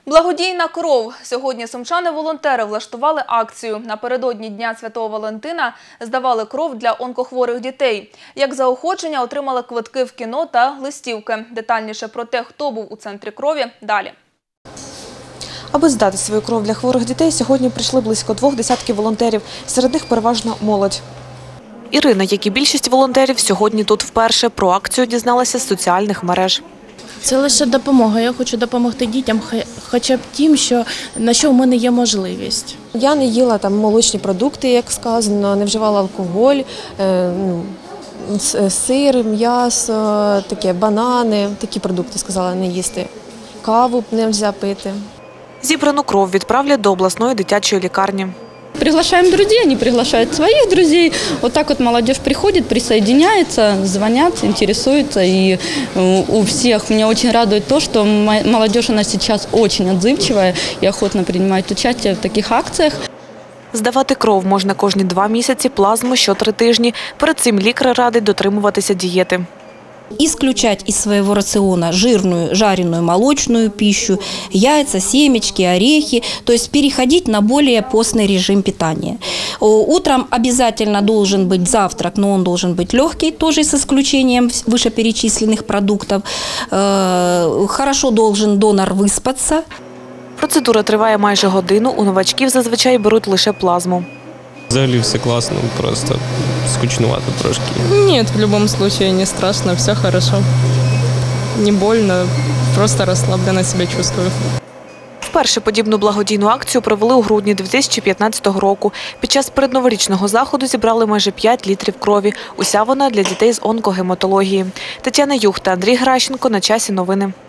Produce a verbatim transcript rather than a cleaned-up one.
Благодійна кров. Сьогодні сумчани-волонтери влаштували акцію. Напередодні Дня Святого Валентина здавали кров для онкохворих дітей. Як заохочення отримали квитки в кіно та листівки. Детальніше про те, хто був у центрі крові, далі. Аби здати свою кров для хворих дітей, сьогодні прийшли близько двох десятків волонтерів. Серед них переважно молодь. Ірина, як і більшість волонтерів, сьогодні тут вперше. Про акцію дізналася з соціальних мереж. Це лише допомога. Я хочу допомогти дітям, хоча б тим, що, на що в мене є можливість. Я не їла там молочні продукти, як сказано, не вживала алкоголь, е, сир, м'ясо, таке, банани, такі продукти, сказала, не їсти. Каву не можна пити. Зібрану кров відправлять до обласної дитячої лікарні. Приглашаем друзей, они приглашают своих друзей. Вот так вот молодежь приходит, присоединяется, звонят, интересуются. И у всех меня очень радует то, что молодежь, она сейчас очень отзывчивая и охотно принимает участие в таких акциях. Здавати кров можна кожні два місяці, плазму – що три тижні. Перед цим лікар радить дотримуватися дієти. Исключать из своего рациона жирную, жареную, молочную пищу, яйца, семечки, орехи, то есть переходить на более постный режим питания. Утром обязательно должен быть завтрак, но он должен быть легкий, тоже с исключением вышеперечисленных продуктов. Хорошо должен донор выспаться. Процедура триває майже годину, у новачків зазвичай беруть лише плазму. Взагалі все класно, просто скучнувато трошки. Ні, в будь-якому випадку не страшно, все хорошо. Не больно, просто розслаблено себе чувствую. Вперше подібну благодійну акцію провели у грудні дві тисячі п'ятнадцятого року. Під час передноворічного заходу зібрали майже п'ять літрів крові. Уся вона для дітей з онкогематології. Тетяна Юхта, Андрій Гращенко. На часі новини.